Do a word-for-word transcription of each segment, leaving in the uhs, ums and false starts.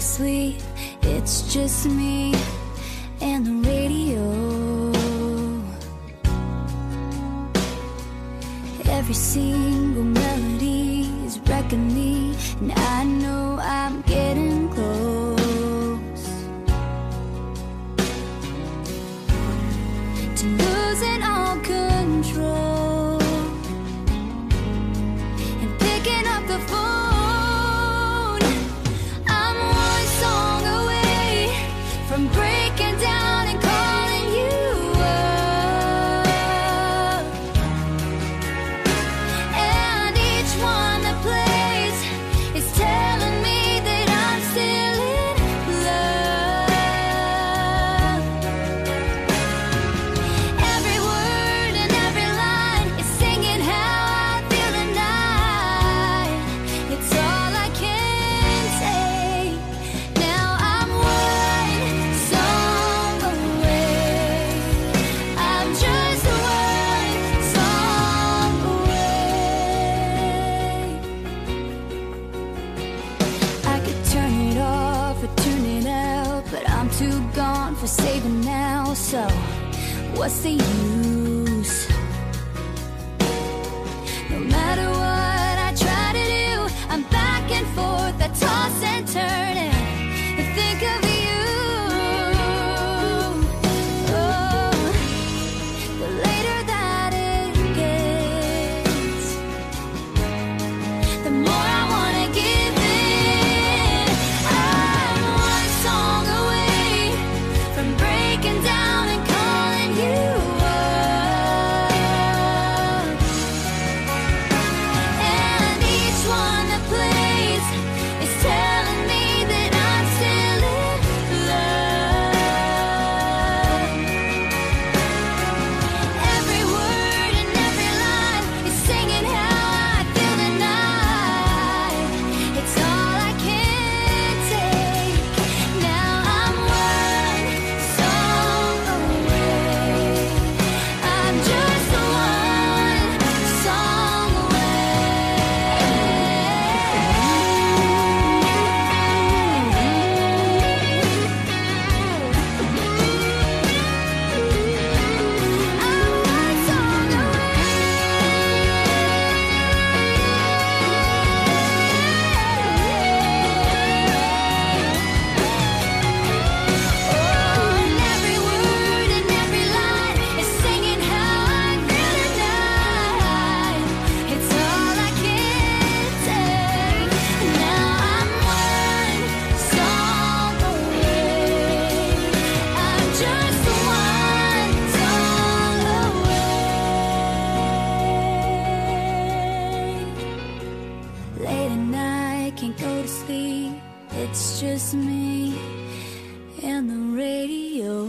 sleep. It's just me and the radio. Every single melody is wrecking me, and I know I'm getting close to losing all control and picking up the phone. I'm one song away from breaking down and calling you up, and each one that plays is telling me that I'm still in love. Every word and every line is singing how I feel tonight. It's all I can take. Now I'm one song away. I'm just one song away. I could turn it off or turn it out, but I'm too gone for saving now. So what's the use? No matter what I try to do, I'm back and forth, I toss and turn and think of you. Oh, the later that it gets, the more I wanna give in. I'm one song away from breaking down and calling you up, and each one that plays is telling me that I'm still in love. Every word and every line is singing how I feel tonight. It's all I can take. Now I'm one song away. I'm just one song Every word and every line is singing how I feel tonight. It's all I can take. Now I'm one song away. I'm just one song away. Late at night, can't go to sleep. It's just me and the radio.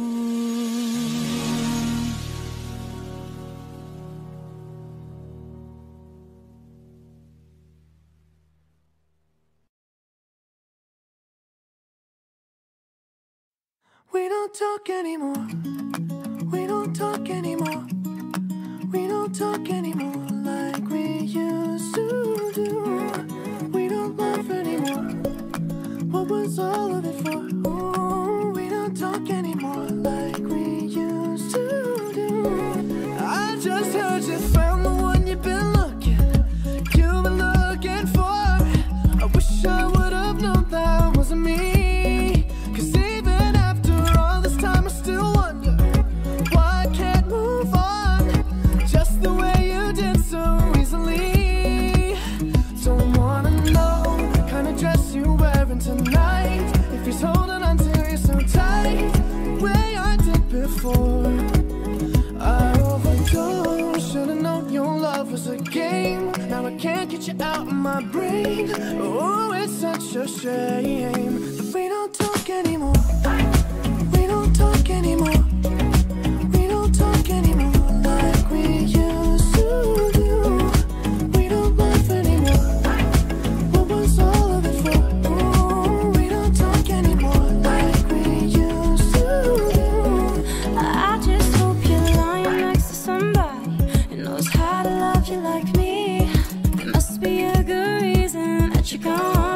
We don't talk anymore. We don't talk anymore. We don't talk anymore like we used to do. We don't laugh anymore. What was all of it for? Ooh, we don't talk anymore like we used to do. I just heard you found the one you've been looking, you've been looking for. I wish I would have known that wasn't me. 'Cause even after all this time I still wonder why I can't move on just the way you did so easily. Don't wanna know the kind of dress you're wearing tonight, if he's holding on to you so tight, the way I did before. I overdosed, should've known your love was a game. Now I can't get you out of my brain. Oh, it's such a shame that we don't talk anymore. We don't talk anymore. We don't talk anymore like we used to do. We don't laugh anymore. What was all of it for? Ooh, we don't talk anymore like we used to do. I just hope you're lying next to somebody who knows how to love you like me. There must be a good reason that you're gone.